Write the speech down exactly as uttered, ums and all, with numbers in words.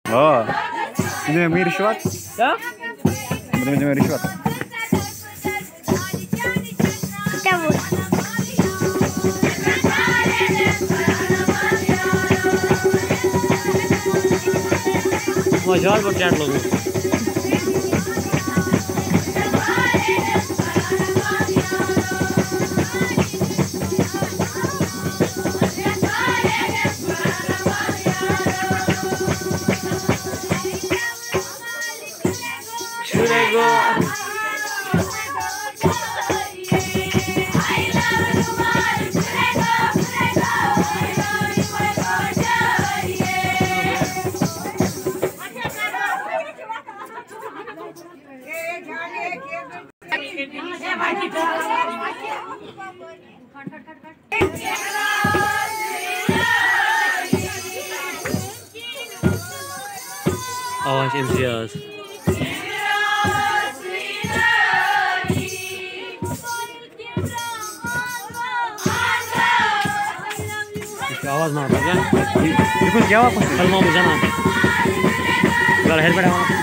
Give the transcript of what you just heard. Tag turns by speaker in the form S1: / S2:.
S1: Oh, ini yang risyuat?
S2: Ya?
S1: Betul betul risyuat. मजाल पर chat लोग आवाज इम्तियाज आवाज मार क्या क्या वापस कलमा में जाना हेड बैठा